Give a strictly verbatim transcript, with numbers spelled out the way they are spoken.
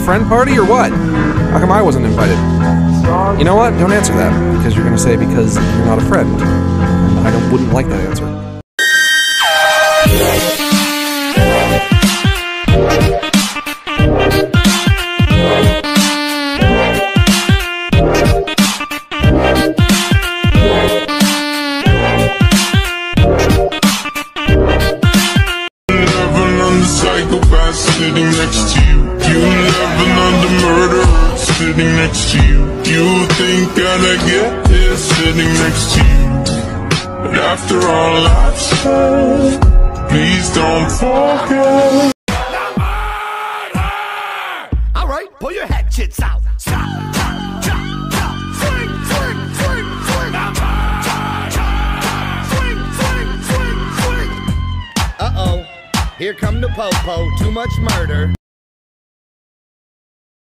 friend party or what? How come I wasn't invited? You know what? Don't answer that, because you're gonna say because you're not a friend. And I don't, wouldn't like that answer. Psychopath sitting next to you. You living under murder sitting next to you. You think that I get it sitting next to you. But after all I've said, please don't forget. Alright, pull your hatchets out. Stop, chop, chop, chop. Swing, swing, swing, swing. Swing, swing, swing, swing. Uh-oh. Here come the po-po, too much murder.